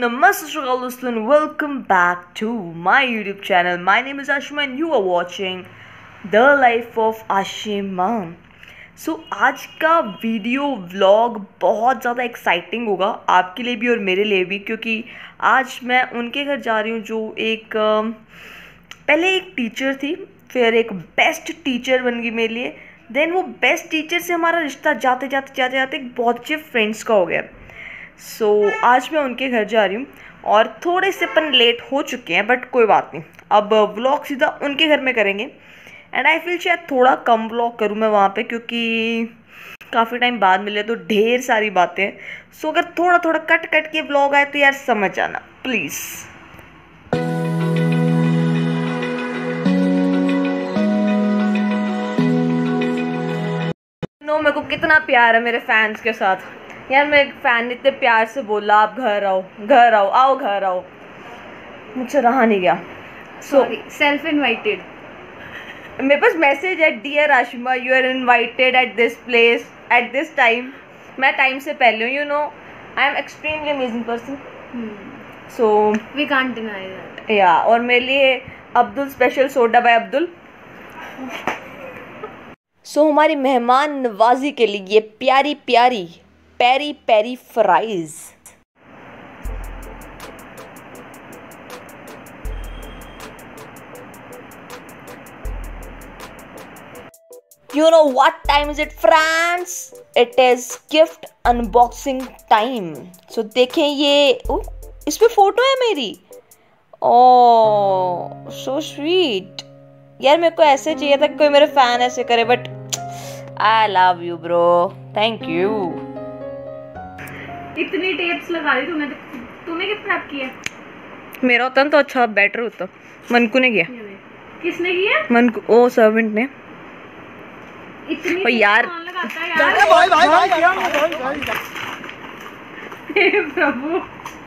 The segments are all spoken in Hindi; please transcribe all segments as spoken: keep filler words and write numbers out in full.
Namaste Shukal, welcome back to my YouTube channel. My name is Ashima and you are watching The Life of Ashima. So आज का वीडियो व्लॉग बहुत ज़्यादा एक्साइटिंग होगा आपके लिए भी और मेरे लिए भी, क्योंकि आज मैं उनके घर जा रही हूँ जो एक पहले एक टीचर थी, फिर एक बेस्ट टीचर बन गई मेरे लिए। देन वो बेस्ट टीचर से हमारा रिश्ता जाते जाते जाते जाते एक बहुत अच्छे फ्रेंड्स का हो गया। सो so, आज मैं उनके घर जा रही हूँ और थोड़े से अपन लेट हो चुके हैं, बट कोई बात नहीं, अब व्लॉग सीधा उनके घर में करेंगे। एंड आई फील शायद थोड़ा कम व्लॉग करूँ मैं वहाँ पे, क्योंकि काफ़ी टाइम बाद मिले तो ढेर सारी बातें हैं। सो so, अगर थोड़ा थोड़ा कट कट के व्लॉग आए तो यार समझ आना प्लीज़। नो मेरे को कितना प्यार है मेरे फैंस के साथ यार। मेरे फैन ने इतने प्यार से बोला आप घर आओ घर आओ आओ घर आओ, मुझसे रहा नहीं गया। सो सेल्फ इनवाइटेड मेरे पास मैसेज है, dear Ashima you are invited at this place at this time. मैं टाइम से पहले हूँ, you know I am extremely amazing person, so we can't deny that. या और मेरे लिए Abdul special soda by Abdul. So so, हमारी मेहमान नवाजी के लिए ये प्यारी प्यारी peri peri fries. You know what time is it, friends? It is gift unboxing time. So देखें ये ओ, इस पे फोटो है मेरी। ओह सो स्वीट यार, मेरे को ऐसे चाहिए था कि कोई मेरे फैन ऐसे करे, but I love you bro, thank you. इतनी टेप्स लगा दी तूने, तूने कितना रैप किया? मेरा होता तो अच्छा बेटर होता। मनकू ने किया। किसने किया? मनकू, ओ सर्वेंट ने। इतनी ओ यार भाई भाई भाई प्रभु।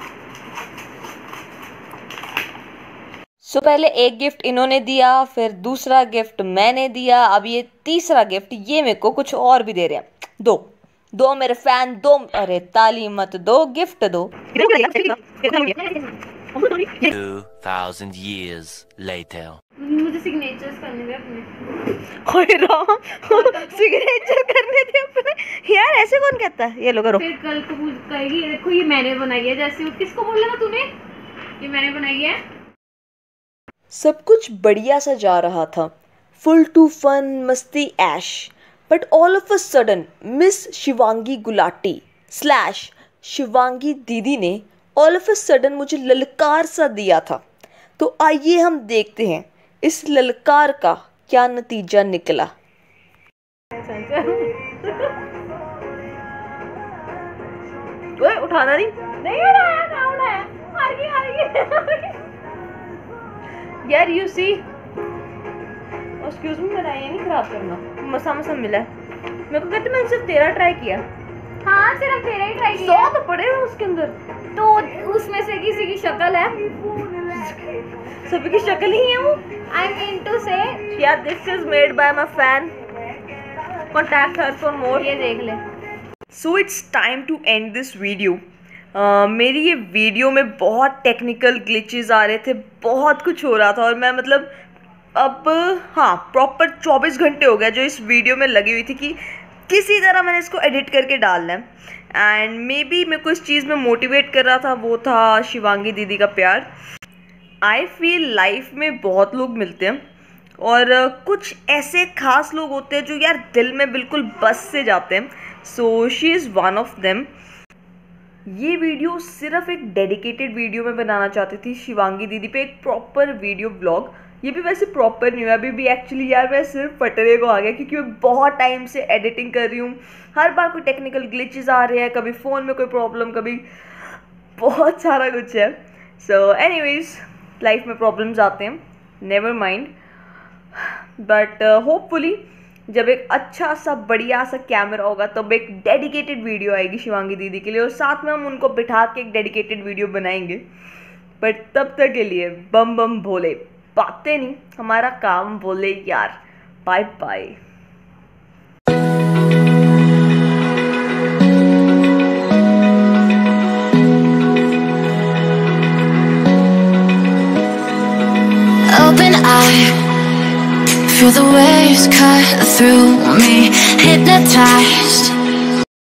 सो so, पहले एक गिफ्ट इन्होंने दिया, फिर दूसरा गिफ्ट मैंने दिया, अब ये तीसरा गिफ्ट ये मेरे को कुछ और भी दे रहे हैं। दो दो मेरे फैन दो, अरे ताली मत दो, गिफ्ट दो। two thousand years later. मुझे सिग्नेचर्स करने थे अपने। होए राम, सिग्नेचर करने थे अपने। यार ऐसे कौन कहता है? ये लो करो। फिर कल को कहेगी देखो ये मैंने बनाई है, जैसे वो किसको बोल रहा था तूने ये मैंने बनाई है। सब कुछ बढ़िया सा जा रहा था, फुल टू फन मस्ती ऐश, but all of a sudden miss Shivangi Gulati slash Shivangi दीदी ने ऑल ऑफ अ सडन मुझे ललकार सा दिया था। तो आइए हम देखते हैं इस ललकार का क्या नतीजा निकला। ओए उठाना नहीं नहीं उठाया, कहाँ उठाया? हार गई हार गई यार। यू सी एक्सक्यूज मी, मेरा ये नहीं खराब करना, मसा मसा मिला है मेरे को। कहते मैंने सिर्फ तेरह ट्राई किया। हाँ सिर्फ तेरा ही ट्राई किया। सौ तो पड़े हैं उसके अंदर, तो उसमें से किसी की शक्ल है? सभी की शक्ल ही है वो। आई मीन टू से यार this is made by my fan, contact her for more. ये देख ले। So it's time to end this video. मेरी ये वीडियो में बहुत टेक्निकल ग्लिचेस आ रहे थे, बहुत कुछ हो रहा था, और मैं मतलब अब हाँ प्रॉपर चौबीस घंटे हो गया जो इस वीडियो में लगी हुई थी कि किसी तरह मैंने इसको एडिट करके डालना है। एंड मे बी मेरे को इस चीज़ में मोटिवेट कर रहा था वो था शिवांगी दीदी का प्यार। आई फील लाइफ में बहुत लोग मिलते हैं और कुछ ऐसे खास लोग होते हैं जो यार दिल में बिल्कुल बस से जाते हैं। So she is one of them. ये वीडियो सिर्फ एक डेडिकेटेड वीडियो में बनाना चाहती थी शिवांगी दीदी पे, एक प्रॉपर वीडियो ब्लॉग। ये भी वैसे प्रॉपर नहीं हुआ अभी भी एक्चुअली यार, मैं सिर्फ फटरे को आ गया क्योंकि मैं बहुत टाइम से एडिटिंग कर रही हूँ। हर बार कोई टेक्निकल ग्लिचेस आ रहे हैं, कभी फ़ोन में कोई प्रॉब्लम, कभी बहुत सारा कुछ है। सो एनीवेज लाइफ में प्रॉब्लम्स आते हैं, नेवर माइंड, बट होपफुली जब एक अच्छा सा बढ़िया सा कैमरा होगा तब एक डेडिकेटेड वीडियो आएगी शिवांगी दीदी के लिए, और साथ में हम उनको बिठा के एक डेडिकेटेड वीडियो बनाएंगे। बट तब तक के लिए बम बम भोले, बातें नहीं हमारा काम बोले यार। Bye bye. Feel the waves cut through me, hypnotized